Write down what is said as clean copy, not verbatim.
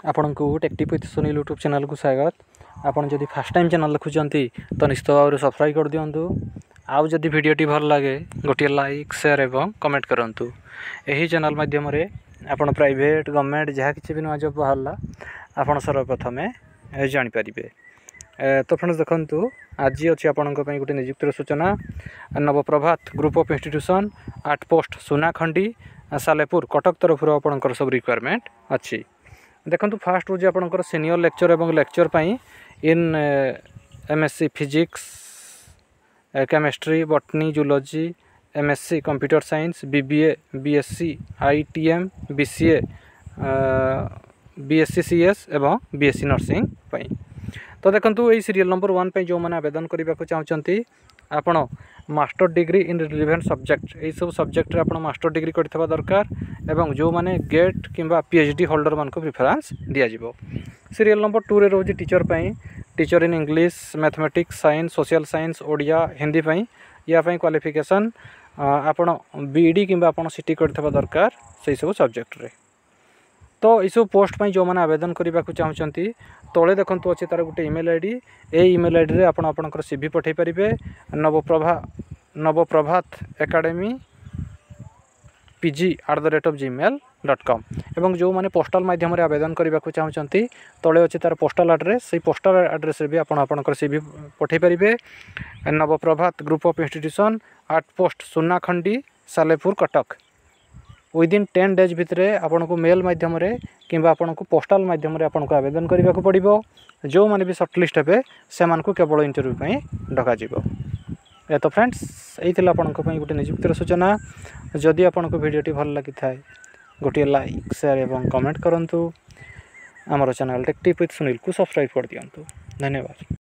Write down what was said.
आपण को टेक्टिव विथ सुनील यूट्यूब चैनल को स्वागत। आपण जदि फर्स्ट टाइम चैनल देखुंत तो निश्चित भाव में सब्सक्राइब कर दिंतु। आउ जदि वीडियोटी भल लगे गोटे लाइक शेयर एवं कमेंट करूँ। यही चैनल माध्यम आपण प्राइवेट गवर्नमेंट जहाँ किसी भी नुआ जॉब बाहर आपण सर्वप्रथम जानीपारे। तो फ्रेंड्स देखु आज अच्छी आपण गोटे नियुक्तिर सूचना Navaprabhat group of institution 8 post Sunakhandi Salepur Cuttack तरफ आपंकर सब रिक्वायरमेंट अच्छी। देखो फास्ट हूँ आपंकर सीनियर लेक्चर एवं लेक्चर पाई in MSc physics chemistry botany zoology MSc computer science BBA BSc ITM BCA BSc CS एवं बीएससी नर्सिंग पाई। तो देखो ये सीरियल नंबर 1 पे जो मैंने आवेदन करने को चाहते आपण master degree in relevant subject यही सब सब्जेक्ट रे आपण मास्टर डिग्री करथिबा दरकार एवं जो माने गेट किंबा पीएचडी होल्डर मान को प्रिफरेंस दिया जिवो। सीरियल नंबर 2 रे रोज टीचर पई teacher in English mathematics science social science Odia Hindi पई या पई क्वालिफिकेशन आपण बीडी किंबा आपण सीटी करथिबा दरकार सही सब सब्जेक्ट रे। तो ये सब पोस्ट जो मैंने आवेदन करने को चाहते तले देखो अच्छे तार गोटे ईमेल आईडी ए ईमेल आईडी आपंकर सीवी पठे पारे नवप्रभात एकेडमी pg@gmail.com एवं जो मैंने पोस्टाल माध्यम आवेदन करने को चाहते तले अच्छे तार पोस्टाल एड्रेस से पोस्टाल एड्रेस भी आपंकर सीवी पठे पारे। Navaprabhat group of institution 8 post Sunakhandi Salepur Cuttack within 10 days भितर आपन को मेल माध्यम कि आपन को पोस्टाल माध्यम आपन को आवेदन करने को पड़ो। जो मैंने भी सर्टलिस्ट हे से मानक केवल इंटरव्यू डक। तो फ्रेंड्स यही आपन गोटे नियुक्तिर सूचना। जदि आपन को वीडियोटी भल लगी थाए गोटे लाइक शेयर एवं कमेंट करूँ। आमर चैनल टेक्टिव विथ सुनील को सब्सक्राइब कर दिंतु। धन्यवाद।